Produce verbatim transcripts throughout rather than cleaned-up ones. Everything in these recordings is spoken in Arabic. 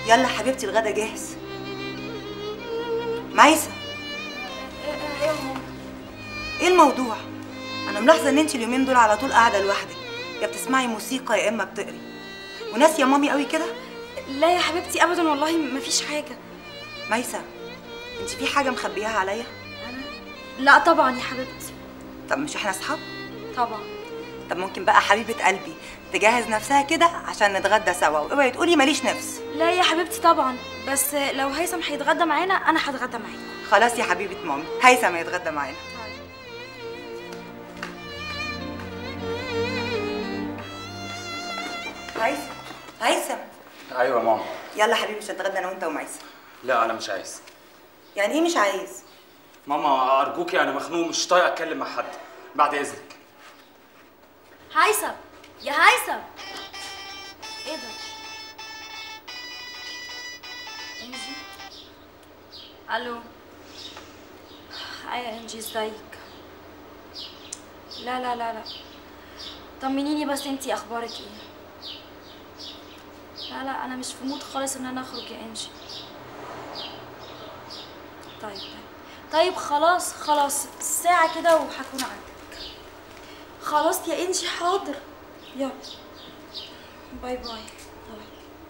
يلا حبيبتي الغدا جاهز. ميسة، ايه يا ماما؟ ايه الموضوع؟ انا ملاحظه ان انت اليومين دول على طول قاعده لوحدك، يا بتسمعي موسيقى يا اما بتقري، وناسيه مامي قوي كده. لا يا حبيبتي ابدا والله مفيش حاجه. ميسة، انت في حاجه مخبياها عليا؟ انا؟ لا طبعا يا حبيبتي. طب مش احنا اصحاب؟ طبعا. طب ممكن بقى حبيبه قلبي تجهز نفسها كده عشان نتغدى سوا، واوعي تقولي ماليش نفس. لا يا حبيبتي طبعا، بس لو هيثم هيتغدى معانا انا هتغدى معاكم. خلاص يا حبيبه مامي، هيثم هيتغدى معانا. هيثم هيثم. ايوه يا ماما. يلا حبيبي مش هنتغدى انا وانت وميسة. لا انا مش عايز. يعني ايه مش عايز؟ ماما ارجوكي، انا مخنوق مش طايق اتكلم مع حد، بعد اذنك. هيثم يا هيثم. ايه ده؟ انجي؟ الو. ايوه انجي ازيك؟ لا لا لا لا طمنيني بس، انتي اخبارك ايه؟ لا لا انا مش في مود خالص ان انا اخرج يا انجي. طيب طيب طيب خلاص خلاص ساعة كده وهكون عندك. خلاص يا انجي حاضر. يلا باي باي. باي.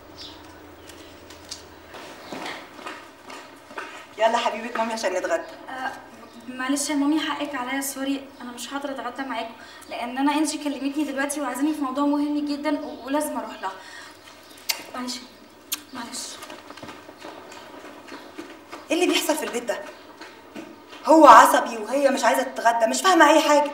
يلا حبيبه مامي عشان نتغدى. أه معلش يا مامي حقك عليا، سوري انا مش هقدر اتغدى معاكم لان انا انجي كلمتني دلوقتي وعايزاني في موضوع مهم جدا ولازم اروح لها. معلش معلش. ايه اللي بيحصل في البيت ده؟ هو عصبي وهي مش عايزه تتغدى، مش فاهمه اي حاجه.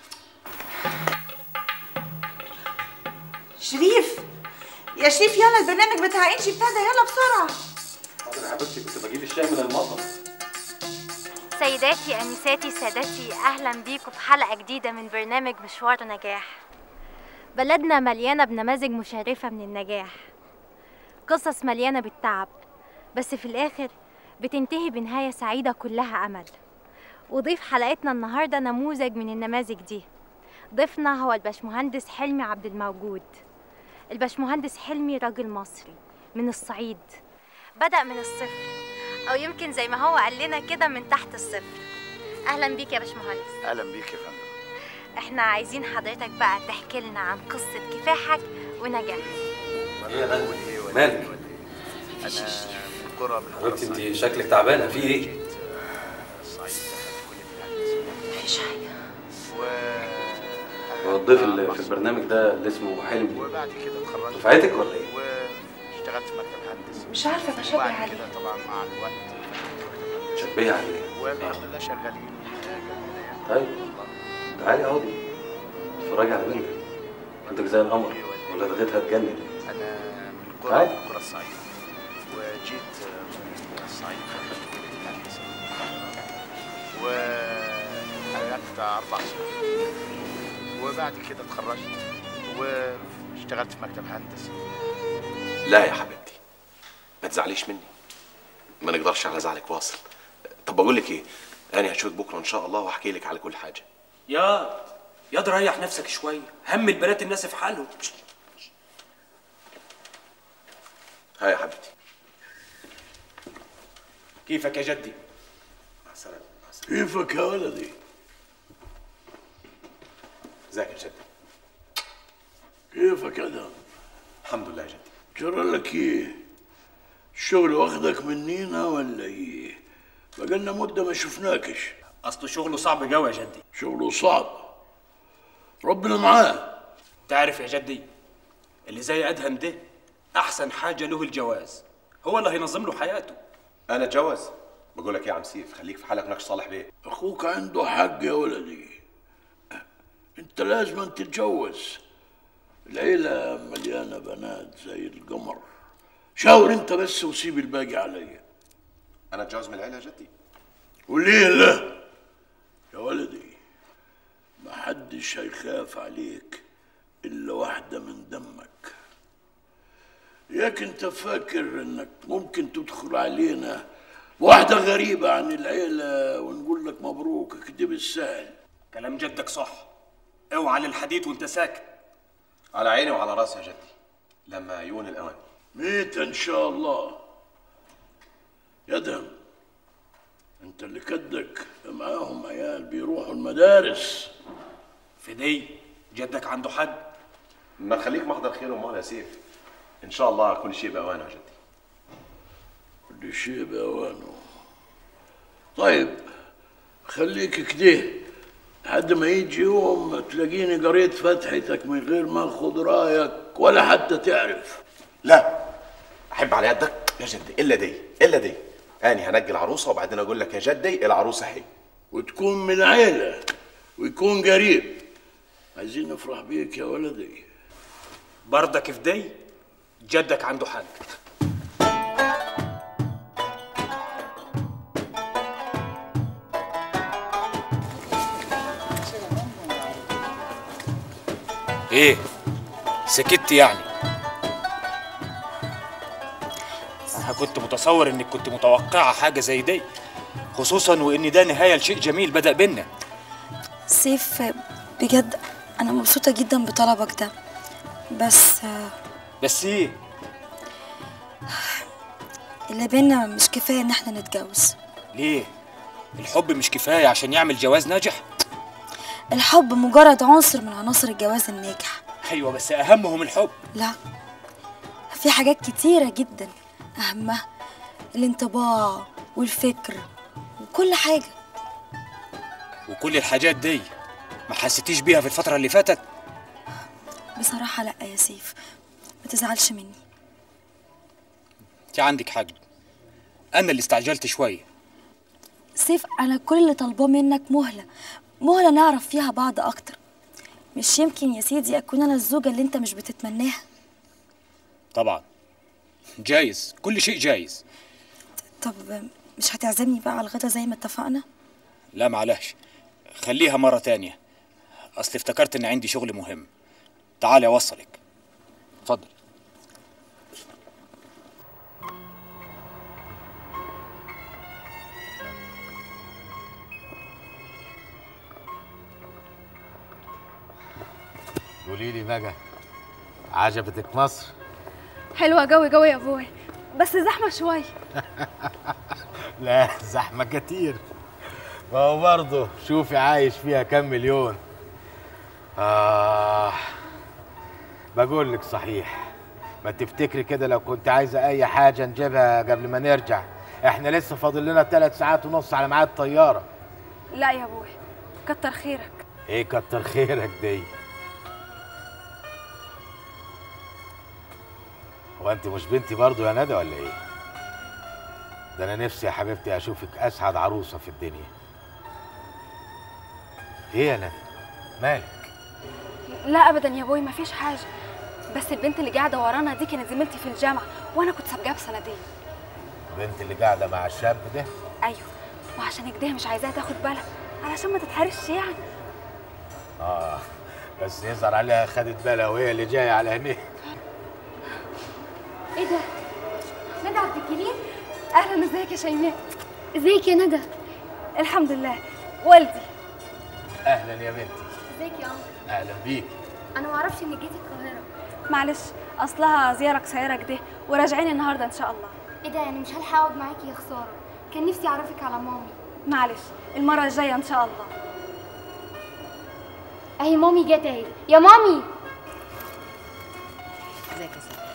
شريف يا شريف يلا البرنامج بتاع انجي ابتدى، يلا بسرعه. حاضر يا حبيبتي، كنت بجيب الشاي من المطبخ. سيداتي انساتي سادتي، اهلا بيكم في حلقه جديده من برنامج مشوار نجاح. بلدنا مليانه بنماذج مشرفه من النجاح، قصص مليانه بالتعب بس في الاخر بتنتهي بنهايه سعيده كلها امل. وضيف حلقتنا النهارده نموذج من النماذج دي. ضيفنا هو الباشمهندس حلمي عبد الموجود. الباشمهندس حلمي راجل مصري من الصعيد، بدأ من الصفر او يمكن زي ما هو قال لنا كده من تحت الصفر. اهلا بيك يا باشمهندس. اهلا بيك يا فندم. احنا عايزين حضرتك بقى تحكي لنا عن قصه كفاحك ونجاحك. ايه يا غالي؟ مالك؟ انا من قرى من حبيبتي انت شكلك تعبانه، في ايه؟ مفيش حاجه. هو الضيف اللي في البرنامج ده اللي اسمه حلمي وبعد كده اتخرجت دفعتك ولا ايه؟ واشتغلت في مكتب هندسي. مش عارفه بشبه وبعد عليه. كده طبعا مع الوقت شبيه عليه. وباذن الله شغالين والحياه جميله يعني. طيب تعالي اقعدي اتفرجي على بنتك، بنتك زي القمر ولا لغتها تجنن. انا من قرى من قرى الصعيد وجيت من الصعيد خرجت كليه الهندسه وقعدت اربع سنين وبعد كده اتخرجت واشتغلت في مكتب هندسي. لا يا حبيبتي ما تزعليش مني، ما نقدرش على زعلك واصل. طب بقول لك ايه، انا هشوفك بكره ان شاء الله واحكي لك على كل حاجه. يا يا ريح نفسك شويه، هم البنات الناس في حالهم. ها يا حبيبتي. كيفك يا جدي؟ مع السلامه. مع السلامه. كيفك يا ولدي؟ ازيك يا جدي؟ كيفك يا ده؟ الحمد لله يا جدي. جرى لك ايه؟ الشغل واخدك منينا ولا ايه؟ بقالنا مده ما شفناكش. اصله شغله صعب قوي يا جدي. شغله صعب، ربنا معاه. تعرف يا جدي اللي زي ادهم ده احسن حاجه له الجواز، هو اللي هينظم له حياته. انا اتجوز؟ بقول لك ايه يا عم سيف، خليك في حالك، ناقش صالح بيه. اخوك عنده حق يا ولدي، انت لازم تتجوز. العيله مليانه بنات زي القمر، شاور انت بس وسيب الباقي عليا. انا اتجوز من العيله يا جدي؟ وليه لا يا ولدي؟ ما حدش هيخاف عليك الا واحده من دمك. ياك انت فاكر انك ممكن تدخل علينا واحده غريبه عن العيله ونقول لك مبروك كده بالسهل؟ كلام جدك صح، اوعى للحديد وانت ساكت. على عيني وعلى راسي يا جدي، لما يكون الاوان. ميتة ان شاء الله. يا دم انت اللي كدك معاهم عيال بيروحوا المدارس. في دي جدك عنده حد؟ ما تخليك محضر خير امال يا سيف. ان شاء الله كل شيء باوانه يا جدي. كل شيء باوانه. طيب خليك كده لحد ما يجي يوم تلاقيني قريت فتحتك من غير ما اخد رايك ولا حتى تعرف. لا احب على يدك يا جدي الا دي الا دي. اني هنجي العروسه وبعدين اقول لك يا جدي العروسه حي. وتكون من عيله ويكون قريب. عايزين نفرح بيك يا ولدي. برضك في دي جدك عنده حق. ايه سكت يعني؟ انا كنت متصور انك كنت متوقعه حاجه زي دي، خصوصا وان ده نهايه لشيء جميل بدأ بينا. سيف بجد انا مبسوطه جدا بطلبك ده، بس بس ايه؟ اللي بينا مش كفايه ان احنا نتجوز. ليه؟ الحب مش كفايه عشان يعمل جواز ناجح؟ الحب مجرد عنصر من عناصر الجواز الناجح. ايوه بس اهمهم الحب. لا، في حاجات كتيره جدا اهمها الانطباع والفكر وكل حاجه. وكل الحاجات دي ما حسيتيش بيها في الفتره اللي فاتت؟ بصراحه لا يا سيف، ما تزعلش مني. انت عندك حق، انا اللي استعجلت شويه. سيف انا كل اللي طالباه منك مهله مهله نعرف فيها بعض اكتر. مش يمكن يا سيدي اكون انا الزوجه اللي انت مش بتتمناها؟ طبعا جايز، كل شيء جايز. طب مش هتعزمني بقى على الغدا زي ما اتفقنا؟ لا معلش، خليها مره تانية، اصل افتكرت ان عندي شغل مهم. تعالي اوصلك. اتفضل. قولي لي بقى، عجبتك مصر؟ حلوة جوي جوي يا ابوي، بس زحمة شوية. لا زحمة كتير، ما هو برضه شوفي عايش فيها كام مليون. آه بقول لك صحيح، ما تفتكري كده لو كنت عايزة أي حاجة نجيبها قبل ما نرجع، إحنا لسه فاضل لنا ثلاث ساعات ونص على ميعاد الطيارة. لا يا ابوي كتر خيرك. إيه كتر خيرك دي؟ هو انت مش بنتي برضو يا ندى ولا ايه؟ ده انا نفسي يا حبيبتي اشوفك اسعد عروسه في الدنيا. ايه يا ندى؟ مالك؟ لا ابدا يا ابوي مفيش حاجه، بس البنت اللي قاعده ورانا دي كانت زميلتي في الجامعه وانا كنت سابقاها بسنتين. البنت اللي قاعده مع الشاب ده؟ ايوه، وعشان كده مش عايزاها تاخد بالها علشان ما تتحرش يعني. اه بس يظهر عليها خدت بالها وهي اللي جايه على هنا. ايه ده؟ ندى عبد الجليل؟ اهلا، ازيك يا شيماء؟ ازيك يا ندى؟ الحمد لله. والدي. اهلا يا بنتي. ازيك يا انكل؟ اهلا بيك. انا ما اعرفش انك جيتي القاهره. معلش اصلها زياره قصيره كده وراجعين النهارده ان شاء الله. ايه ده يعني مش هلحق اقعد معاكي يا خساره؟ كان نفسي اعرفك على مامي. معلش المره الجايه ان شاء الله. اهي مامي جت اهي. يا مامي. ازيك يا سيدي؟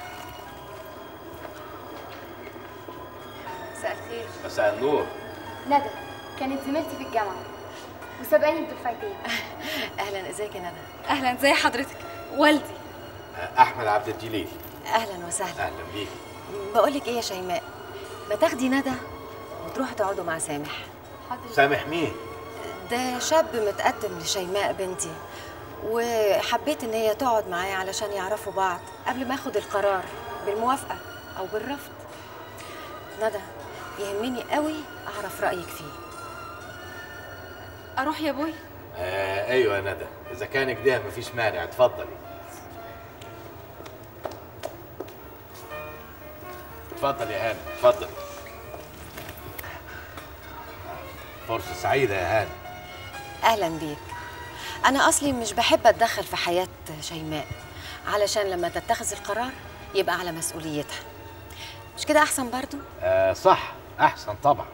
مساء الخير. مساء النور. ندى كانت زميلتي في الجامعه وسابقاني بدفعتين. اهلا، ازيك يا ندى؟ اهلا، زي حضرتك؟ والدي احمد عبد الجليل. اهلا وسهلا. اهلا بيك. بقول لك ايه يا شيماء، ما تاخدي ندى وتروحوا تقعدوا مع سامح. حاضر. سامح مين؟ ده شاب متقدم لشيماء بنتي، وحبيت ان هي تقعد معايا علشان يعرفوا بعض قبل ما اخد القرار بالموافقه او بالرفض. ندى يهمني قوي اعرف رايك فيه. اروح يا ابوي؟ آه ايوه يا ندى، اذا كان كده مفيش مانع، اتفضلي. اتفضل يا هاني، اتفضل. فرصة سعيدة يا هاني. اهلا بيك. انا اصلي مش بحب اتدخل في حياة شيماء، علشان لما تتخذ القرار يبقى على مسؤوليتها. مش كده احسن برضو؟ آه صح، احسن طبعا،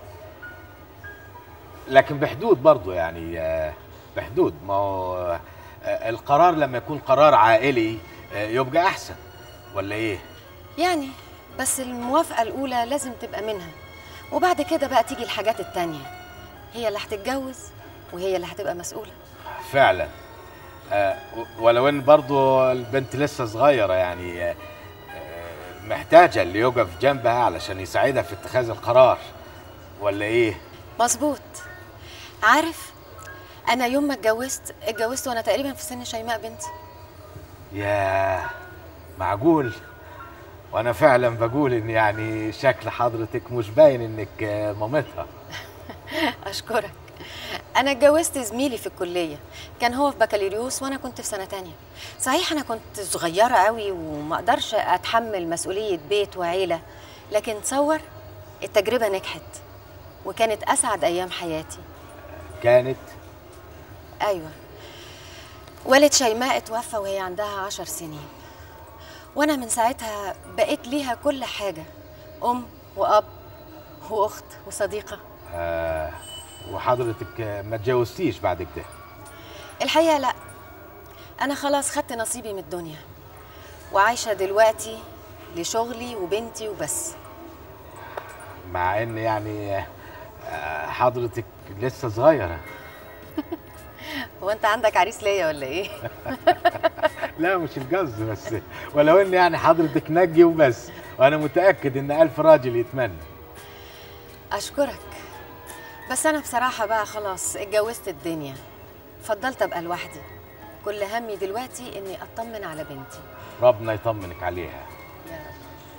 لكن بحدود برضو يعني، آه بحدود. ما هو آه القرار لما يكون قرار عائلي آه يبقى احسن، ولا ايه؟ يعني بس الموافقة الأولى لازم تبقى منها، وبعد كده بقى تيجي الحاجات التانية. هي اللي هتتجوز وهي اللي هتبقى مسؤولة. فعلا. آه ولو ان برضو البنت لسه صغيرة يعني، آه محتاجة اللي يقف جنبها علشان يساعدها في اتخاذ القرار، ولا ايه؟ مظبوط. عارف، أنا يوم ما اتجوزت اتجوزت وأنا تقريبا في سن شيماء بنتي. ياه، معقول؟ وانا فعلا بقول ان يعني شكل حضرتك مش باين انك مامتها. اشكرك. انا اتجوزت زميلي في الكليه، كان هو في بكالوريوس وانا كنت في سنه تانية. صحيح انا كنت صغيره قوي وما اقدرش اتحمل مسؤوليه بيت وعيله، لكن تصور التجربه نجحت وكانت اسعد ايام حياتي. كانت؟ ايوه. والد شيماء اتوفى وهي عندها عشر سنين، وانا من ساعتها بقيت ليها كل حاجه، ام واب واخت وصديقه. آه وحضرتك ما اتجوزتيش بعد كده؟ الحقيقه لا، انا خلاص خدت نصيبي من الدنيا وعايشه دلوقتي لشغلي وبنتي وبس. مع ان يعني حضرتك لسه صغيره. هو انت عندك عريس ليا ولا ايه؟ لا مش القصد، بس ولو ان يعني حضرتك نجي وبس، وانا متاكد ان الف راجل يتمنى. اشكرك، بس انا بصراحه بقى خلاص اتجوزت الدنيا، فضلت ابقى لوحدي. كل همي دلوقتي اني اطمن على بنتي. ربنا يطمنك عليها يا رب.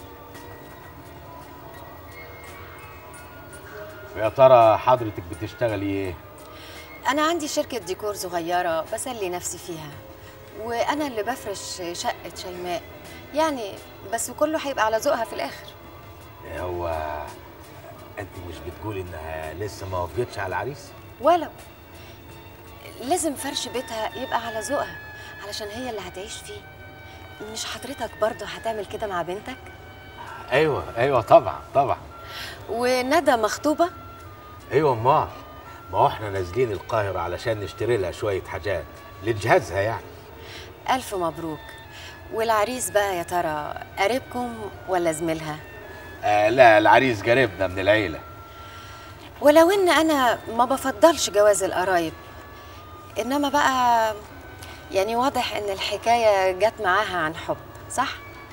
ويا ترى حضرتك بتشتغلي ايه؟ انا عندي شركه ديكور صغيره بسلي نفسي فيها، وانا اللي بفرش شقه شيماء يعني، بس كله هيبقى على ذوقها في الاخر. هو انت مش بتقولي انها لسه ما وافقتش على العريس؟ ولو لازم فرش بيتها يبقى على ذوقها علشان هي اللي هتعيش فيه. مش حضرتك برضه هتعمل كده مع بنتك؟ ايوه ايوه طبعا طبعا. وندى مخطوبه؟ ايوه امال، ما هو احنا نازلين القاهره علشان نشتري لها شويه حاجات لجهازها يعني. الف مبروك. والعريس بقى يا ترى قريبكم ولا زميلها؟ آه لا، العريس قريبنا من العيله. ولو ان انا ما بفضلش جواز القرايب، انما بقى يعني واضح ان الحكايه جت معاها عن حب، صح؟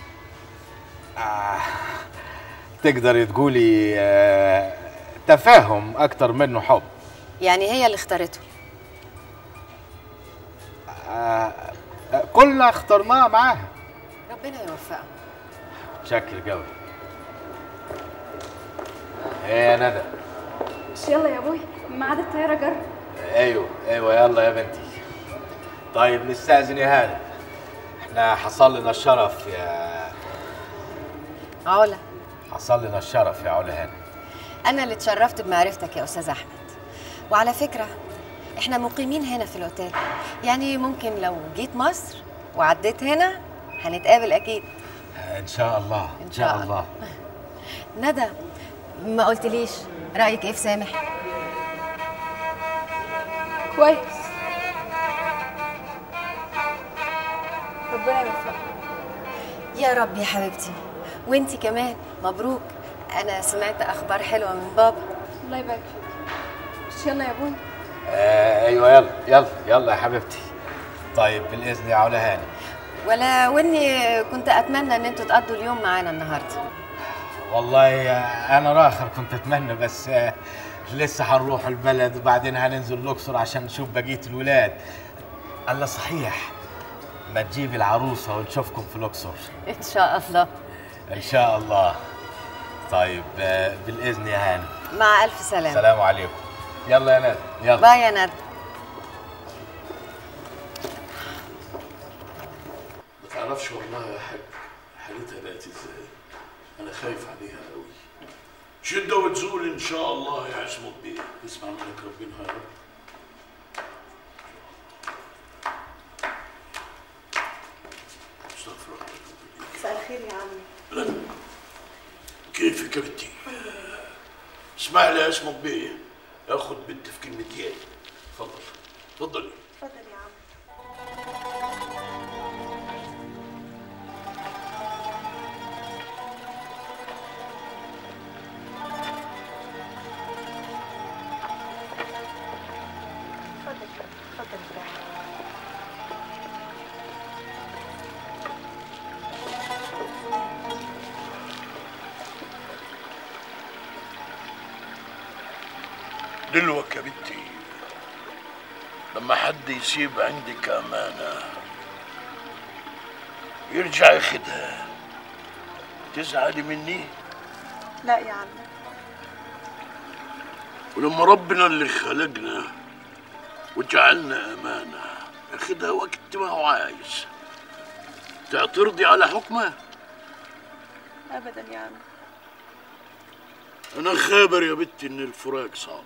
آه تقدري تقولي آه تفاهم اكتر منه حب. يعني هي اللي اختارته؟ آه كلنا اخترناه معاها. ربنا يوفقه. شكل قوي. ايه يا ندى؟ مش يلا يا ابوي، ميعاد الطياره جرب. ايوه ايوه يلا يا بنتي. طيب نستأذن يا هانم، احنا حصل لنا الشرف يا علا. حصل لنا الشرف يا علا هانم. انا اللي اتشرفت بمعرفتك يا استاذ احمد. وعلى فكره احنا مقيمين هنا في الاوتيل، يعني ممكن لو جيت مصر وعديت هنا هنتقابل اكيد. ان شاء الله ان شاء الله. ندى ما قلتليش رايك ايه في سامح؟ كويس، ربنا يوفقك. يا رب يا حبيبتي، وانتي كمان مبروك. انا سمعت اخبار حلوه من بابا. الله يبارك فيك. مش يلا يا ابوي؟ آه ايوه يلا يلا يلا يا حبيبتي. طيب بالاذن يا علا هانم. ولا واني كنت اتمنى ان انتوا تقضوا اليوم معانا النهارده. والله انا راخر كنت اتمنى، بس آه لسه هنروح البلد وبعدين هننزل الاقصر عشان نشوف بقيه الولاد. الله صحيح، ما تجيب العروسه ونشوفكم في الاقصر. ان شاء الله. ان شاء الله. طيب آه بالاذن يا هانم. مع الف سلامه. السلام عليكم. يلا يا ندى يلا. باي يا ندى. ما تعرفش والله يا حاج حالتها بقت ازاي. انا خايف عليها قوي. شده وتزول ان شاء الله يا عصمت بيه. اسمع منك ربنا يا رب. مساء الخير يا عمي. كيفك يا بنتي؟ اسمع لي يا اسمك بيه، اخد بنت في كلمتين. اتفضل اتفضلي. اتفضل يا عم. دلوك يا بنتي لما حد يسيب عندك أمانة يرجع ياخدها، تزعلي مني؟ لا يا عم. ولما ربنا اللي خلقنا وجعلنا أمانة ياخدها وقت ما هو عايز، تعترضي على حكمه؟ ابدا يا عم. أنا خابر يا بنتي إن الفراق صعب،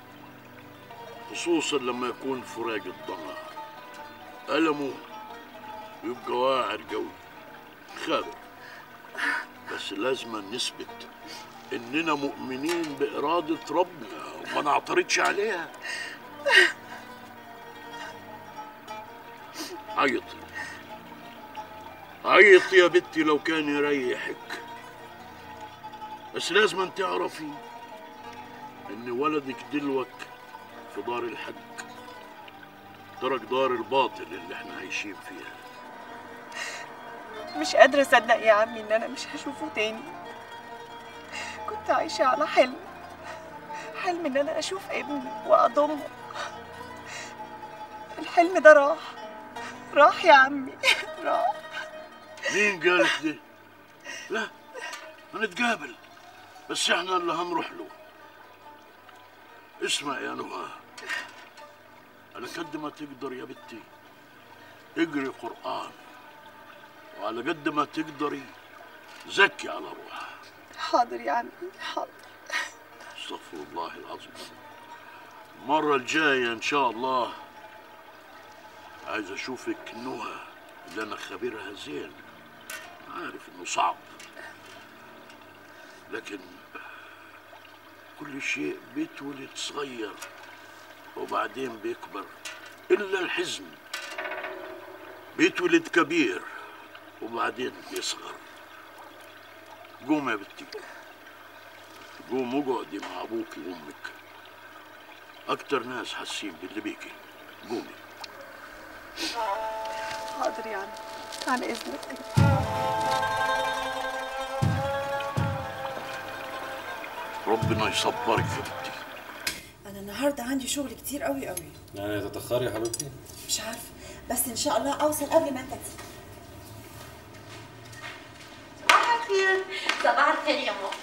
خصوصا لما يكون فراق الضنا ألمه يبقى واعر قوي. خابر، بس لازم نثبت إننا مؤمنين بإرادة ربنا وما نعترضش عليها. عيطي عيطي يا بنتي لو كان يريحك، بس لازم تعرفي إن ولدك دلوك في دار الحق، ترك دار الباطل اللي احنا عايشين فيها. مش قادرة أصدق يا عمي إن أنا مش هشوفه تاني. كنت عايشة على حلم، حلم إن أنا أشوف ابني وأضمه. الحلم ده راح راح يا عمي راح. مين قالك ده؟ لا، هنتقابل، بس احنا اللي هنروح له. اسمع يا نهى، على قد ما تقدر يا بنتي اقري قرآن، وعلى قد ما تقدري زكي على روحها. حاضر يا عمي حاضر. استغفر الله العظيم. المرة الجاية إن شاء الله عايز أشوفك نهى اللي أنا خبيرها زين. عارف إنه صعب، لكن كل شيء بيتولد صغير وبعدين بيكبر، إلا الحزن بيتولد كبير وبعدين بيصغر. قوم يا بنتي، قوم اقعدي مع أبوك وأمك، أكتر ناس حاسين باللي بيكي. قومي. حاضر يا عمي، على إذنك. ربنا يصبرك يا بنتي. أنا النهاردة عندي شغل كتير قوي قوي. يعني تتأخري يا حبيبتي؟ مش عارفة، بس إن شاء الله أوصل قبل ما أنت تيجي. صباح الخير. صباح الخير يا ماما.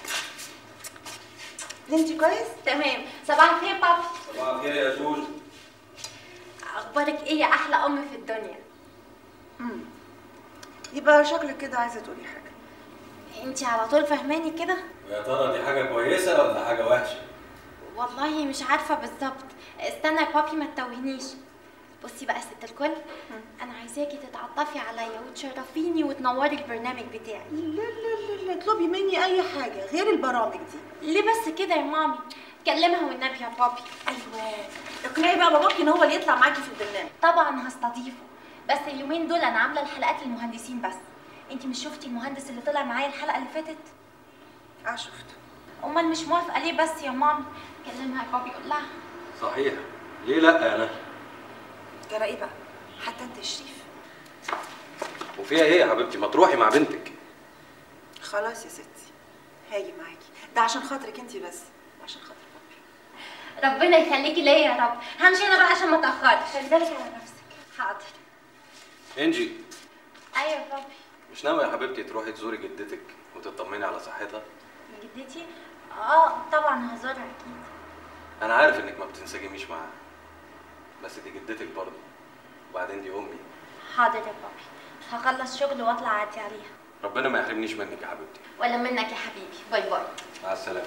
انت كويس؟ تمام. صباح الخير بابا. صباح الخير يا جوج. اخبارك ايه يا احلى ام في الدنيا؟ امم يبقى شكلك كده عايزه تقولي حاجه. انتي على طول فهماني كده؟ ويا ترى دي حاجة كويسة ولا حاجة وحشة؟ والله مش عارفه بالظبط. استنى يا بابي ما تتوهنيش. بصي بقى يا ست الكل، انا عايزاكي تتعطفي عليا وتشرفيني وتنوري البرنامج بتاعي. لا لا لا، اطلبي مني اي حاجه غير البرامج دي. ليه بس كده يا مامي؟ كلمها والنبي يا بابي. ايوه، اقنعي بقى باباكي ان هو اللي يطلع معاكي في البرنامج. طبعا هستضيفه، بس اليومين دول انا عامله الحلقات للمهندسين بس. انتي مش شفتي المهندس اللي طلع معايا الحلقه اللي فاتت؟ اه شفته. امال مش موافقه ليه بس يا مامي؟ كلمها يا بابي قول لها. صحيح، ليه لا يا نهى؟ جرى ايه بقى؟ حتى انت يا شريف. وفيها ايه يا حبيبتي؟ ما تروحي مع بنتك. خلاص يا ستي، هاجي معاكي، ده عشان خاطرك انت بس، عشان خاطر بابي. ربنا يخليكي ليا يا رب. همشي انا بقى عشان ما اتاخرش. خلي بالك على نفسك. حاضر. انجي، ايوه يا بابي. مش ناوية يا حبيبتي تروحي تزوري جدتك وتطمني على صحتها؟ جدتي؟ اه طبعا هزورها اكيد. أنا عارف إنك ما بتنسجميش معاها، بس دي جدتك برضه، وبعدين دي أمي. حاضر يا بابي، هخلص شغل واطلع اعدي عليها. ربنا ما يحرمنيش منك يا حبيبتي. ولا منك يا حبيبي. باي باي. مع السلامة.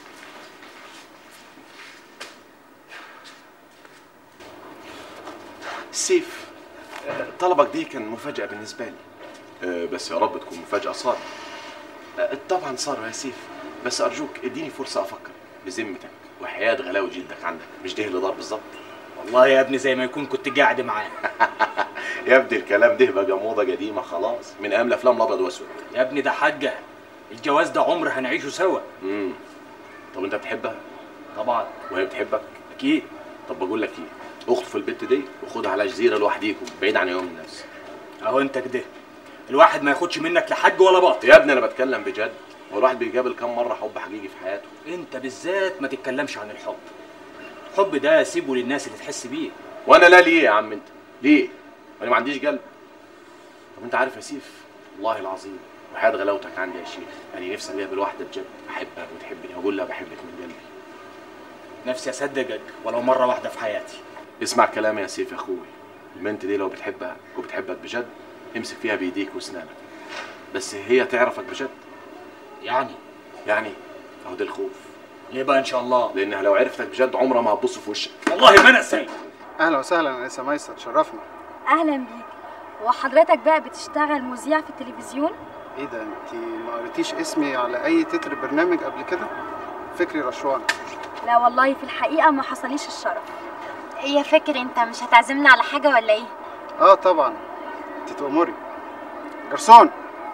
سيف، طلبك دي كان مفاجأة بالنسبة لي. أه بس يا رب تكون مفاجأة صارة. أه طبعا صارة يا سيف، بس ارجوك اديني فرصه افكر بذمتك وحياه غلاوه جلدك عندك، مش ده اللي دار بالظبط؟ والله يا ابني زي ما يكون كنت قاعد معاه. يا ابني الكلام ده بقى موضه قديمه خلاص، من ايام الافلام الابيض واسود. يا ابني ده حاجه، الجواز ده عمر هنعيشه سوا. امم طب انت بتحبها؟ طبعا. وهي بتحبك؟ اكيد. طب بقول لك ايه، اخطف البت دي وخدها على جزيره لوحديكم بعيد عن يوم الناس. اهو انت كده الواحد ما ياخدش منك لحج ولا باطل. يا ابني انا بتكلم بجد، هو الواحد بيقابل كام مره حب حقيقي في حياته؟ انت بالذات ما تتكلمش عن الحب. الحب ده سيبه للناس اللي تحس بيه. وانا لا ليه يا عم انت؟ ليه؟ انا ما عنديش قلب. طب انت عارف يا سيف، والله العظيم وحياة غلاوتك عندي يا شيخ، انا نفسي اقابل واحده بجد احبها وتحبني واقول لها بحبك من قلبي. نفسي اصدقك ولو مره واحده في حياتي. اسمع كلامي يا سيف يا اخوي، البنت دي لو بتحبها وبتحبك بجد امسك فيها بايديك واسنانك، بس هي تعرفك بجد. يعني يعني اهو ده الخوف. ليه بقى ان شاء الله؟ لانها لو عرفتك بجد عمرها ما هتبص في وشك. والله ما انا سعيد. اهلا وسهلا انسه ميسة، تشرفنا. اهلا بيك. هو حضرتك بقى بتشتغل مذيع في التلفزيون؟ ايه ده، انت ما قريتيش اسمي على اي تتر برنامج قبل كده؟ فكري رشوان. لا والله في الحقيقه ما حصليش الشرف. ايه يا فكري، انت مش هتعزمنا على حاجه ولا ايه؟ اه طبعا، انت تأمري. جرسون،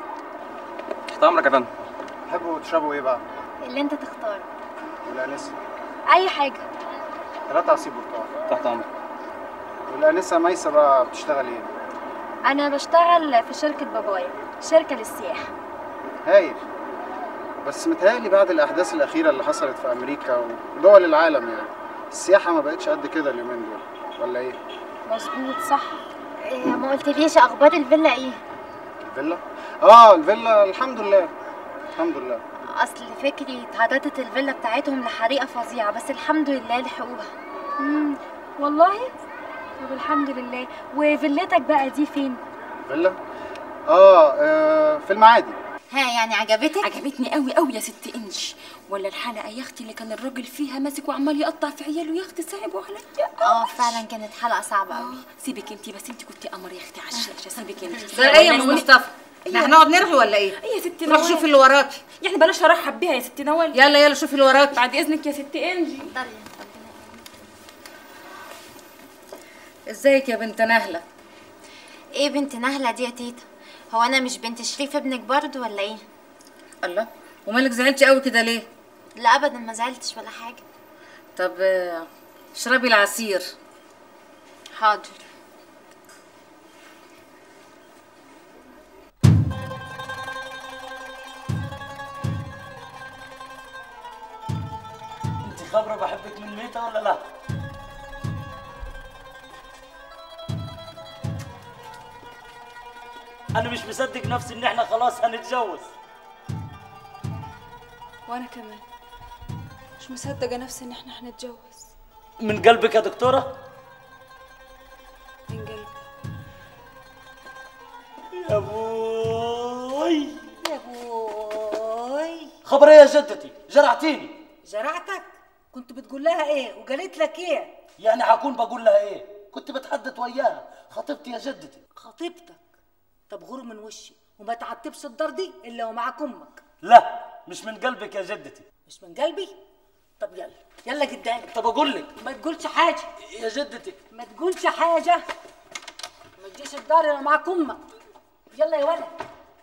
تحت امرك يا فندم. تحبوا تشربوا ايه بقى؟ اللي انت تختاره. والانسه؟ اي حاجه. ثلاثة عصير برتقال. تحت امرك. والانسه ميسة بقى بتشتغل ايه؟ انا بشتغل في شركه بابايا، شركه للسياحه. هايل. بس متهيألي بعد الاحداث الاخيره اللي حصلت في امريكا ودول العالم يعني السياحه ما بقتش قد كده اليومين دول، ولا ايه؟ مظبوط صح. إيه ما قلتليش اخبار الفيلا ايه؟ الفيلا؟ اه الفيلا الحمد لله الحمد لله. اصل فكري اتعرضت الفيلا بتاعتهم لحريقه فظيعه بس الحمد لله لحقوها. امم والله طب الحمد لله. وفيلتك بقى دي فين؟ فيلا؟ آه, اه في المعادي. ها يعني عجبتك؟ عجبتني قوي قوي يا ست انجي. ولا الحلقه يا اختي اللي كان الراجل فيها ماسك وعمال يقطع في عياله يا اختي، صعبوا عليا. اه فعلا كانت حلقه صعبه قوي. سيبك انتي بس، انتي كنتي قمر يا اختي على الشاشه. سيبك انتي. ده ايه يا ام مصطفى؟ احنا هنقعد نرغي ولا ايه؟ ايه يا ست روح شوفي اللي وراكي. يعني بلاش ارحب بيها يا ست نوال. يلا يلا شوفي اللي وراكي. بعد اذنك يا ست انجي. ازيك يا بنت نهله؟ ايه بنت نهله دي يا تيتا؟ هو انا مش بنت شريف ابنك برضه ولا ايه؟ الله، ومالك زعلتي قوي كده ليه؟ لا ابدا ما زعلتش ولا حاجه. طب اشربي العصير. حاضر. انت خبره بحبك من ميته ولا لا؟ انا مش مصدق نفسي ان احنا خلاص هنتجوز. وانا كمان مش مصدقه نفسي ان احنا هنتجوز. من قلبك يا دكتوره؟ من قلبي. يا بوي يا بوي. خبر ايه يا جدتي؟ جرعتيني. جرعتك؟ كنت بتقول لها ايه وقالت لك ايه؟ يعني هكون بقول لها ايه؟ كنت بتحدث وياها، خطيبتي يا جدتي. خطيبتك؟ طب غور من وشي وما تعتبش الدار دي الا ومعاك امك. لا مش من قلبك يا جدتي. مش من قلبي؟ طب يلا يلا قدامي. طب اقول لك. ما تقولش حاجه يا جدتي. ما تقولش حاجه. ما تجيش الدار الا معاك امك. يلا يا ولد.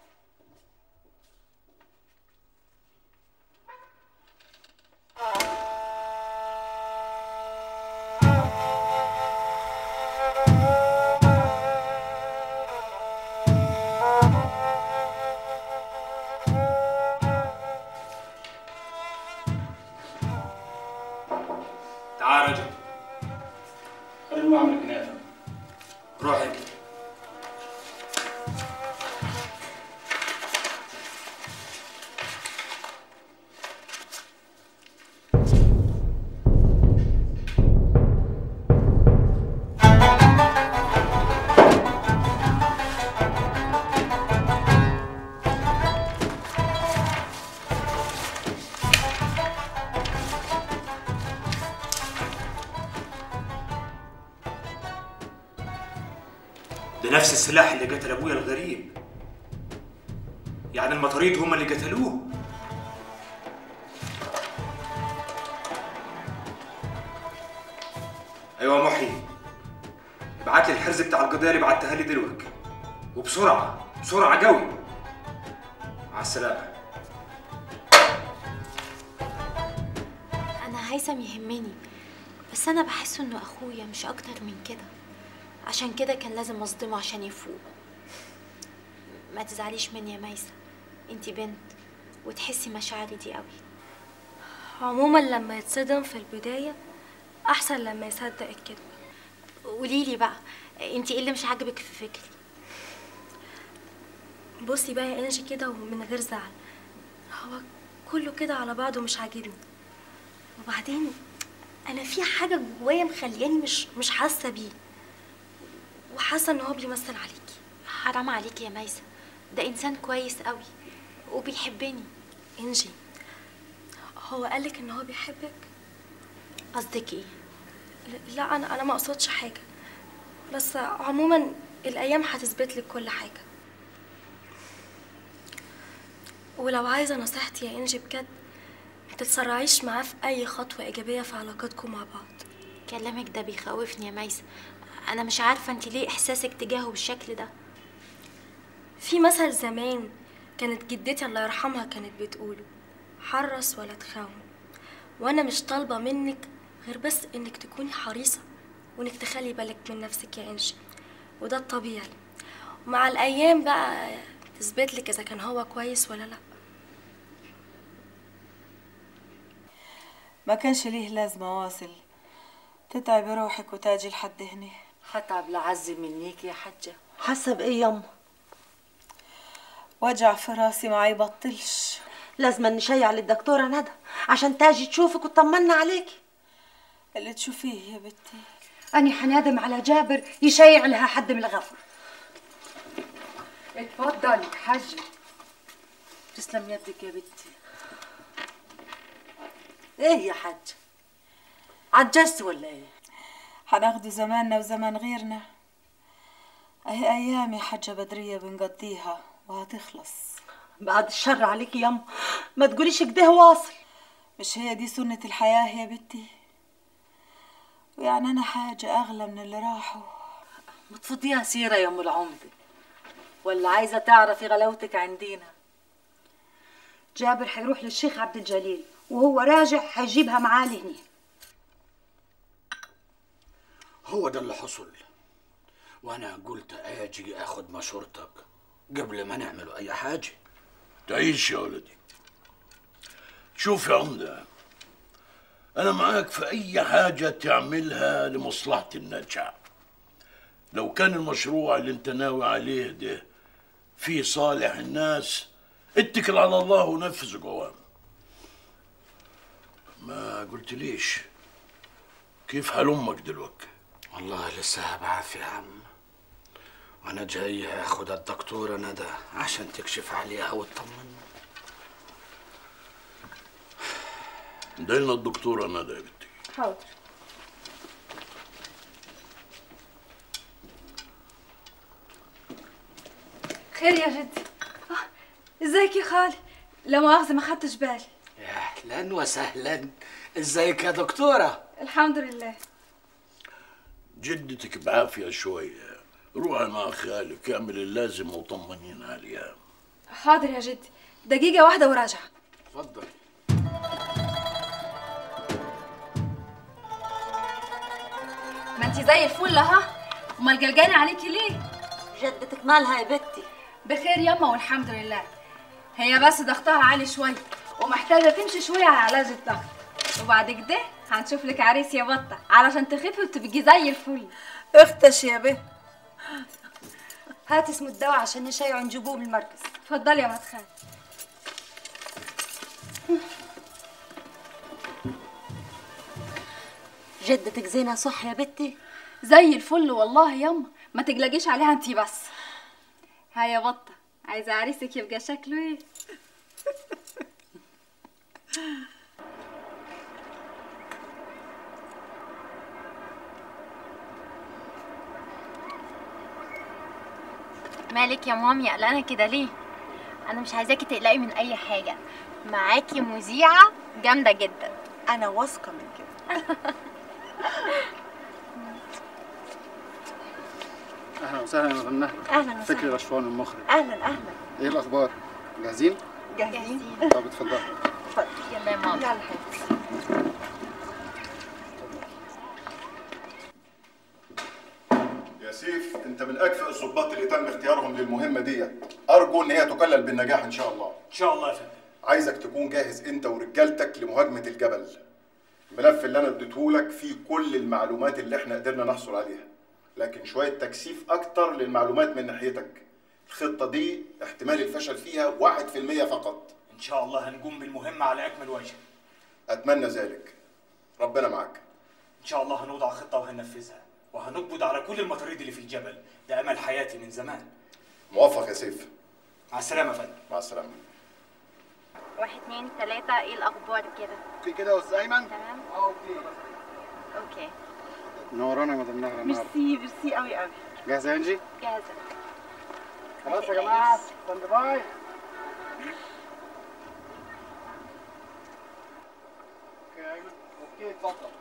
تعال يا رجل. خليني اعمل كنافه. روح انت. ده نفس السلاح اللي قتل ابويا الغريب. يعني المطاريد هم اللي قتلوه. ايوه محي، ابعت لي الحرز بتاع القضيه اللي بعتها لي دلوقتي وبسرعه بسرعه قوي. مع السلامه. انا هيثم يهمني، بس انا بحس انه اخويا مش اكتر من كده، عشان كده كان لازم اصدمه عشان يفوق. ما تزعليش مني يا ميسة، انتي بنت وتحسي مشاعري دي قوي. عموما لما يتصدم في البداية احسن لما يصدق الكذبة. قوليلي بقى، انتي ايه اللي مش عاجبك في فكري؟ بصي بقى يا انجي كده ومن غير زعل، هو كله كده على بعضه مش عاجبني، وبعدين انا في حاجه جوايا مخلياني مش مش حاسه بيه، وحاسه ان هو بيمثل عليكي. حرام عليكي يا ميسة، ده انسان كويس قوي وبيحبني. انجي، هو قالك ان هو بيحبك؟ قصدك ايه؟ لا انا انا ما اقصدش حاجه، بس عموما الايام هتثبت لك كل حاجه. ولو عايزه نصيحتي يا انجي بجد، ما تتسرعيش معاه في اي خطوه ايجابيه في علاقتكم مع بعض. كلامك ده بيخوفني يا ميسة، انا مش عارفه انت ليه احساسك تجاهه بالشكل ده. في مثل زمان كانت جدتي الله يرحمها كانت بتقوله: حرص ولا تخون. وانا مش طالبه منك غير بس انك تكوني حريصه وانك تخلي بالك من نفسك يا انجي، وده الطبيعي، ومع الايام بقى تثبت لك اذا كان هو كويس ولا لا. ما كانش ليه لازمه واصل تتعبي روحك وتاجي لحد هنا. هتعب لعزي منيك يا حجه. حاسه بايه يما؟ وجع في راسي ما يبطلش. لازم نشيع للدكتوره ندى عشان تاجي تشوفك وتطمنا عليكي. اللي تشوفيه يا بنتي. اني حنادم على جابر يشيع لها حد من الغفر. اتفضلي حجي. تسلم يدك يا بنتي. ايه يا حج، عجزت ولا ايه؟ هناخدوا زماننا وزمان غيرنا. اهي ايام يا حجه بدريه بنقضيها وهتخلص. بعد الشر عليكي يما، ما تقوليش كده واصل. مش هي دي سنه الحياه يا بنتي؟ ويعني انا حاجه اغلى من اللي راحوا. ما تفضيها سيره يا ام العمده، ولا عايزه تعرفي غلاوتك عندينا؟ جابر حيروح للشيخ عبد الجليل، وهو راجع حيجيبها معاه لهني. هو ده اللي حصل، وانا قلت اجي اخد مشورتك قبل ما نعمل اي حاجه. تعيش يا ولدي. شوف يا عمده، انا معاك في اي حاجه تعملها لمصلحه النجاح. لو كان المشروع اللي انت ناوي عليه ده فيه صالح الناس، اتكل على الله ونفذ قوام. ما قلت ليش كيف حال امك دلوقتي؟ والله لسه بعافية يا عم، وانا جاي اخد الدكتورة ندى عشان تكشف عليها وتطمن. دلنا الدكتورة ندى يا بنتي. حاضر. خير يا جدي. آه، ازيك يا خالي؟ لا مؤاخذة ما خدتش بالي. يا اهلا وسهلا، ازيك يا دكتورة؟ الحمد لله. جدتك بعافية شوية، روحي مع خالك اعمل اللازم وطمنين عليها. حاضر يا جدي، دقيقة واحدة وراجعة. اتفضل. ما انت زي الفل ها، امال قلقانة عليكي ليه؟ جدتك مالها يا بنتي؟ بخير يما والحمد لله، هي بس ضغطها عالي شوية ومحتاجة تمشي شوية على علاج الضغط، وبعد كده هنشوف لك عريس يا بطة علشان تخفي وتبقي زي الفل. اختش يا بنت. هاتي اسم الدواء عشان نشيعوا نجيبوه من المركز. اتفضلي يا مدخل. جدتك زينة صح يا بنتي؟ زي الفل والله يما، ما تقلقيش عليها انتي بس. ها يا بطة، عايزة عريسك يبقى شكله ايه؟ مالك يا مامي قلقانه كده ليه؟ انا مش عايزاكي تقلقي من اي حاجه، معاكي مذيعه جامده جدا. انا واثقه من كده. اهلا وسهلا يا مدام نهله. اهلا وسهلا. فكري رشوان المخرج. اهلا اهلا. ايه الاخبار؟ جاهزين؟ جاهزين. طب اتفضلوا. اتفضل. يلا يا ماما. يلا حبيبتي. يا سيف، انت من اكفأ الضباط اللي تم اختيارهم للمهمه ديت، ارجو ان هي تكلل بالنجاح ان شاء الله. ان شاء الله يا فندم. عايزك تكون جاهز انت ورجالتك لمهاجمه الجبل. الملف اللي انا اديتهولك فيه كل المعلومات اللي احنا قدرنا نحصل عليها، لكن شويه تكثيف اكتر للمعلومات من ناحيتك. الخطه دي احتمال الفشل فيها واحد في المية فقط. ان شاء الله هنقوم بالمهمه على اكمل وجه. اتمنى ذلك. ربنا معاك. ان شاء الله هنوضع خطه وهننفذها، وهنقبض على كل المطاريد اللي في الجبل. ده امل حياتي من زمان. موفق يا سيف. مع السلامه يا فندم. مع السلامه. واحد اتنين تلاتة، ايه الأخبار كده؟ اوكي كده يا أستاذ أيمن؟ تمام؟ اه اوكي. اوكي. نورانا يا مدام نهله النهارده. ميرسي ميرسي قوي قوي. جاهزة يا انجي؟ جاهزة. خلاص يا جماعة، ستاند باي. اوكي يا أيمن، اوكي اتفضل.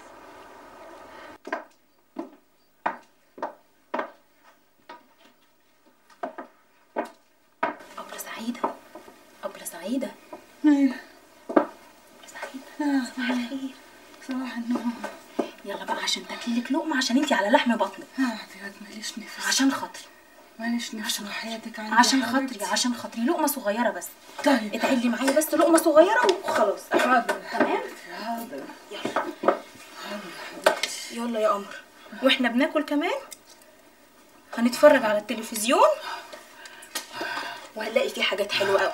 أبلة سعيدة، أبلة سعيدة. ايوه. أبلة سعيدة. صباح الخير. صباح النور. يلا بقى عشان تاكلي لك لقمة عشان انتي على لحم بطنك. اه يا ماليش نفس. عشان خاطري. ماليش نفس وحياتك عندي. عشان خاطري عشان خاطري لقمة صغيرة بس. طيب. ادعي لي معايا بس لقمة صغيرة وخلاص. حاضر. تمام؟ حاضر. يلا. يلا يا قمر. واحنا بناكل كمان هنتفرج على التلفزيون وهنلاقي فيه حاجات حلوة قوي.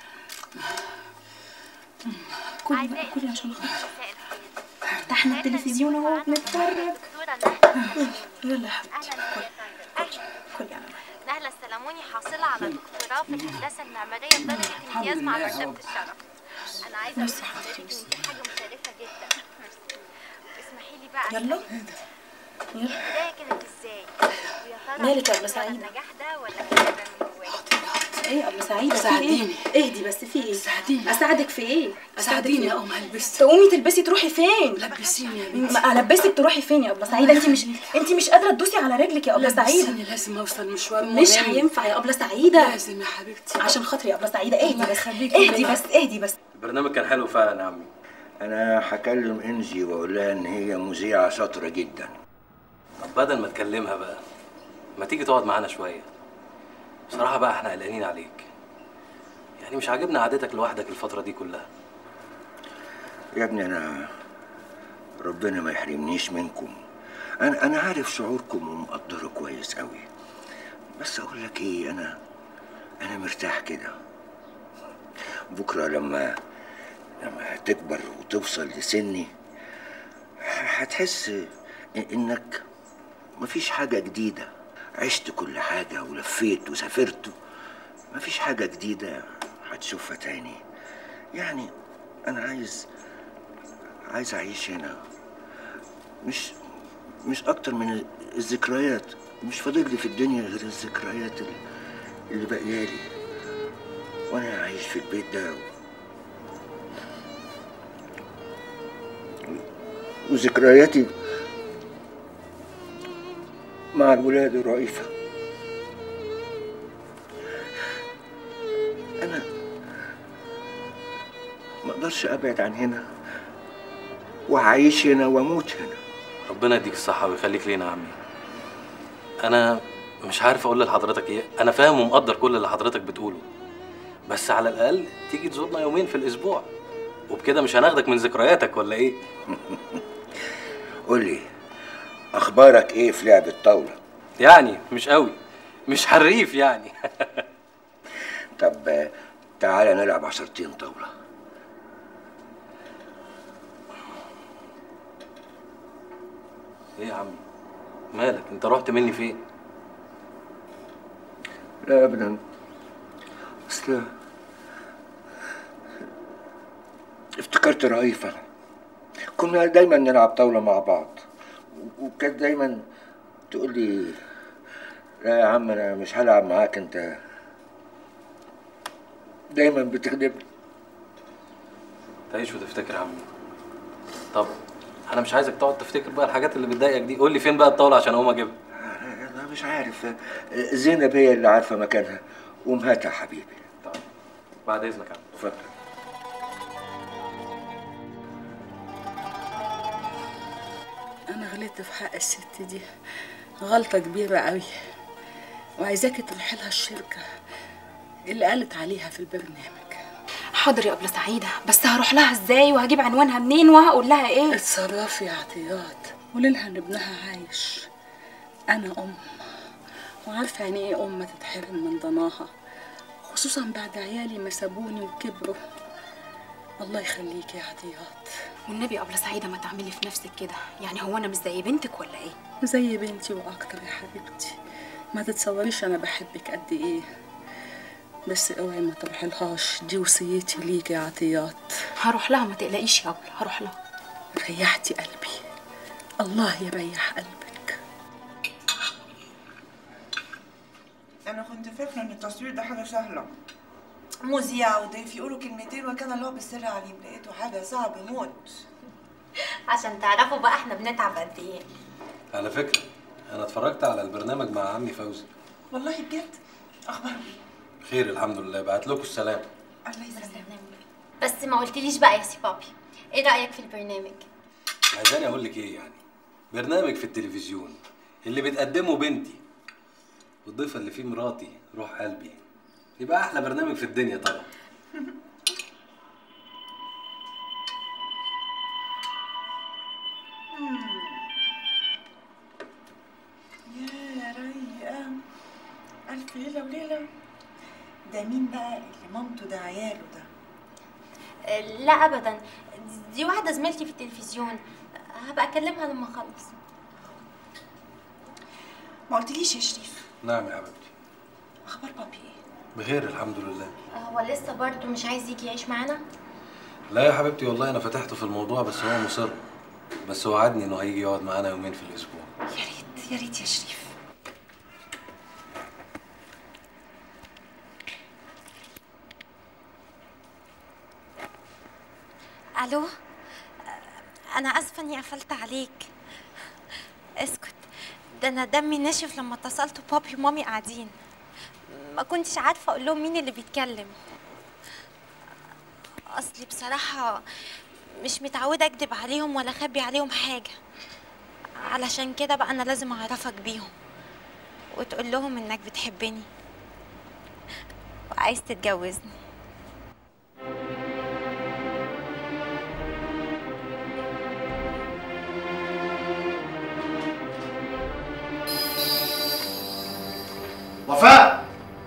كلي بقى كلي عشان خاطري. فتحنا التلفزيون اهو بنتفرج. يلا يا حبيبتي كلي على نهلة السلموني حاصلة على دكتوراه في الهندسة المعمارية بدرجة امتياز مع مرتبة الشرف. أنا عايزة أقول لحضرتك إن دي حاجة مشرفة جدا. اسمحي لي بقى. يلا. يلا. البداية كانت إزاي؟ ويا ترى مالك يا أبلة سعيدة؟ النجاح ده ولا كتابة من جواكي؟ ايه يا أبلة سعيدة؟ ساعديني. اهدي بس في ايه؟ ساعديني. اساعدك في ايه؟ ساعديني يا ام هلبس. تقومي تلبسي تروحي فين؟ لبسيني يا بنتي. ما البسك تروحي فين يا أبلة سعيدة؟ انت مش انت مش قادرة تدوسي على رجلك يا أبلة سعيدة. لبسيني، لازم اوصل مشوار مهم. مش هينفع يا أبلة سعيدة. لازم يا حبيبتي. عشان خاطري يا أبلة سعيدة اهدي الله بس. يخليكي اهدي ليا. بس اهدي بس. البرنامج كان حلو فعلا يا عمي. انا هكلم انجي واقول لها ان هي مذيعه شاطره جدا. طب بدل ما تكلمها بقى، ما تيجي تقعد معانا شويه. بصراحه بقى احنا قلقانين عليك. يعني مش عاجبنا قعدتك لوحدك الفتره دي كلها. يا ابني انا ربنا ما يحرمنيش منكم. انا انا عارف شعوركم ومقدره كويس قوي. بس اقول لك ايه، انا انا مرتاح كده. بكره لما لما تكبر وتوصل لسني هتحس انك مفيش حاجه جديده. عشت كل حاجه ولفيت وسافرت. مفيش حاجه جديده هتشوفها تاني. يعني انا عايز عايز اعيش هنا. مش مش اكتر من الذكريات. مش فاضل لي في الدنيا غير الذكريات اللي باقيالي وانا عايش في البيت ده. وذكرياتي مع الولاد الرئيفة. أنا ما أقدرش أبعد عن هنا وأعيش هنا وأموت هنا. ربنا يديك الصحه ويخليك لينا يا عمي. انا مش عارف اقول لحضرتك ايه. انا فاهم ومقدر كل اللي حضرتك بتقوله، بس على الاقل تيجي تزورنا يومين في الاسبوع، وبكده مش هناخدك من ذكرياتك ولا ايه؟ قول لي اخبارك ايه في لعب الطاوله؟ يعني مش قوي، مش حريف يعني. طب تعالى نلعب عشرتين طاوله. ايه يا عمي مالك؟ انت رحت مني فين؟ لا ابدا، اصل افتكرت رئيفة. كنا دايما نلعب طاولة مع بعض، وكانت دايما تقول لي لا يا عم انا مش هلعب معاك، انت دايما بتغلبني. تعيش وتفتكر يا عمي. طب انا مش عايزك تقعد تفتكر بقى الحاجات اللي بتضايقك دي. قول لي فين بقى الطاولة عشان اقوم اجيبها. مش عارف، زينب هي اللي عارفه مكانها. قوم هاتها يا حبيبي. طيب بعد اذنك يا عم. اتفضل. انا غلطت في حق الست دي غلطه كبيره قوي، وعايزاكي تروحي لها الشركه اللي قالت عليها في البرنامج. حاضر يا أبلة سعيدة، بس هروح لها ازاي وهجيب عنوانها منين وهقول لها ايه؟ اتصرفي يا عطيات، قولي لها ان ابنها عايش. انا ام وعارفه يعني ايه ام تتحرم من ضناها، خصوصا بعد عيالي ما سابوني وكبروا. الله يخليكي يا عطيات. والنبي يا أبلة سعيدة ما تعملي في نفسك كده، يعني هو انا مش زي بنتك ولا ايه؟ زي بنتي واكتر يا حبيبتي، ما تتصوريش انا بحبك قد ايه. بس اوعي ما تروحيلهاش، دي وصيتي ليكي يا عطيات. هروح لها ما تقلقيش يا أبلة، هروح لها. ريحتي قلبي، الله يريح قلبك. انا كنت فاكره ان التصوير ده حاجه سهله، مذيع وضيف يقولوا كلمتين وكان الله بالسر عليم، لقيته حاجه صعبه موت. عشان تعرفوا بقى احنا بنتعب قد ايه. على فكره انا اتفرجت على البرنامج مع عمي فوزي. والله بجد؟ اخباره ايه؟ خير الحمد لله، بعت لكم السلام. الله يسلمك. بس ما قلتليش بقى يا سي بابي، ايه رايك في البرنامج؟ عايزاني اقول لك ايه يعني؟ برنامج في التلفزيون اللي بتقدمه بنتي والضيفه اللي فيه مراتي روح قلبي، يبقى احلى برنامج في الدنيا طبعا. يا رايقه، الف ليله وليله. ده مين بقى اللي مامته ده عياله ده؟ لا ابدا، دي واحده زميلتي في التلفزيون، هبقى اكلمها لما اخلص. ما قلتليش يا شريف؟ نعم يا حبيبتي. اخبار بابي ايه؟ بخير الحمد لله. هو لسه برضه مش عايز يجي يعيش معانا؟ لا يا حبيبتي والله انا فتحته في الموضوع، بس هو مصر، بس وعدني انه هيجي يقعد معانا يومين في الاسبوع. يا ريت يا ريت يا شريف. الو، انا اسفه اني قفلت عليك. اسكت، ده انا دمي نشف لما اتصلت وبابي ومامي قاعدين، ما كنتش عارفه اقول لهم مين اللي بيتكلم. اصلي بصراحه مش متعوده اكدب عليهم ولا اخبي عليهم حاجه، علشان كده بقى انا لازم اعرفك بيهم وتقول لهم انك بتحبني وعايز تتجوزني. وفاء،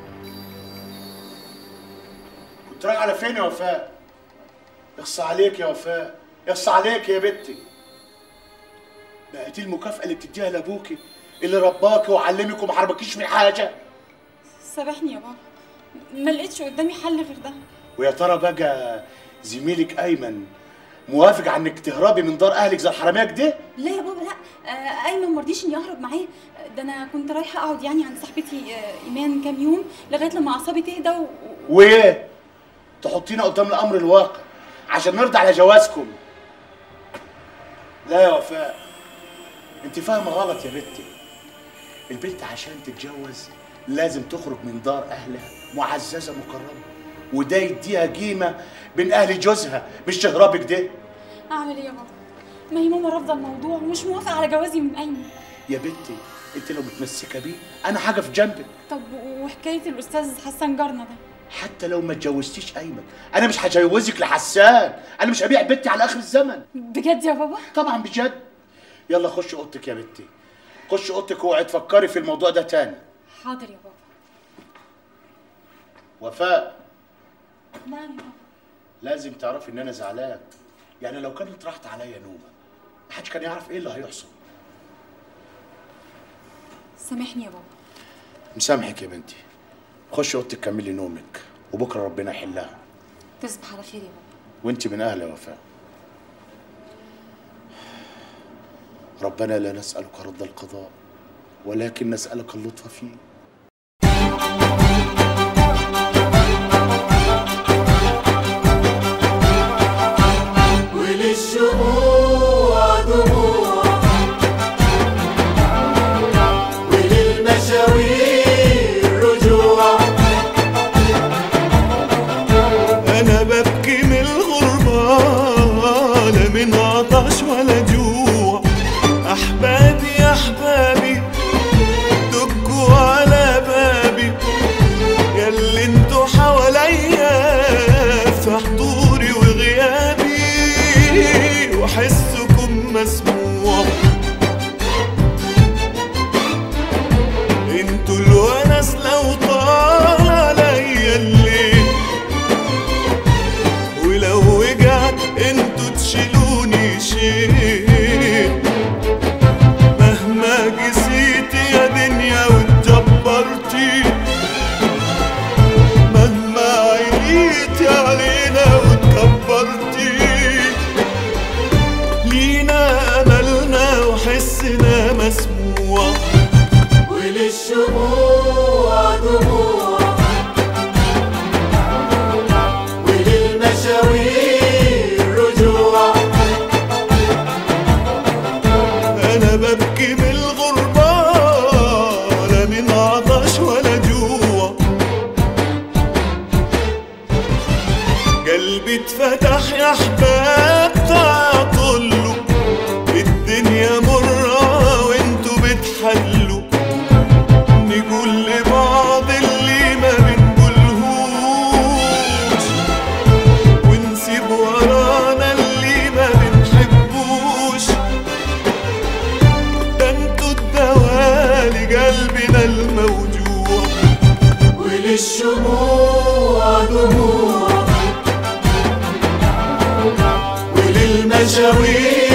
كنت رايح على فين يا وفاء؟ اخصى عليك يا وفاء، اخصى عليك يا بنتي. بقى دي المكافأة اللي بتديها لابوكي اللي رباكي وعلمك وما حرمكيش من حاجة؟ سامحني يا بابا، ما لقيتش قدامي حل غير ده. ويا ترى بقى زميلك أيمن موافق على انك تهربي من دار اهلك زي الحراميه كده؟ لا يا بابا لا، آه ايمن ما رضيش اني اهرب معاه، ده انا كنت رايحه اقعد يعني عند صاحبتي آه ايمان كام يوم لغايه لما اعصابي تهدى و... وايه؟ تحطينا قدام الامر الواقع عشان نرضى على جوازكم. لا يا وفاء، انت فاهمه غلط يا بنتي. البنت عشان تتجوز لازم تخرج من دار اهلها معززه مكرمه، وده يديها قيمه بين اهل جوزها، مش تهربك ده. اعمل ايه يا بابا؟ ما هي ماما رافضه الموضوع ومش موافقه على جوازي من ايمن. يا بنتي انت لو متمسكه بيه انا حاجه في جنبك. طب وحكايه الاستاذ حسن جارنا ده؟ حتى لو ما اتجوزتيش ايمن انا مش هجوزك لحسان، انا مش هبيع بنتي على اخر الزمن. بجد يا بابا؟ طبعا بجد. يلا خش اوضتك يا بنتي، خش اوضتك واوعي تفكري في الموضوع ده تاني. حاضر يا بابا. وفاء، نعم يا بابا. لازم تعرفي ان انا زعلان، يعني لو كانت راحت عليا نومه محدش كان يعرف ايه اللي هيحصل. سامحني يا بابا. مسامحك يا بنتي. خش اوضتك كملي نومك وبكره ربنا يحلها. تصبح على خير يا بابا. وانت من اهل يا وفاء. ربنا لا نسألك رد القضاء ولكن نسألك اللطف فيه. وللشموع دموع وللمشاعر مسموع. انتوا الونس لو طال عليا الليل، ولو وجعت انتوا تشيلوني شيل. مهما جسيت يا دنيا واتجبرتي، مهما عليتي علينا واتكبرتي، لينا املنا وحسنا مسموع. وللشموع دموع، وللمشاوير رجوع. أنا ببكي من الغربة لا من عطش ولا جوع. قلبي اتفتح يا أحباب تعطلوا، الدنيا مرة وانتوا بتحلوا. نقول لبعض اللي ما بنقولهوش، ونسيب ورانا اللي ما بنحبوش. ده انتوا الدواء لقلبنا الموجوع. وللشموع دموع، وللمشاوير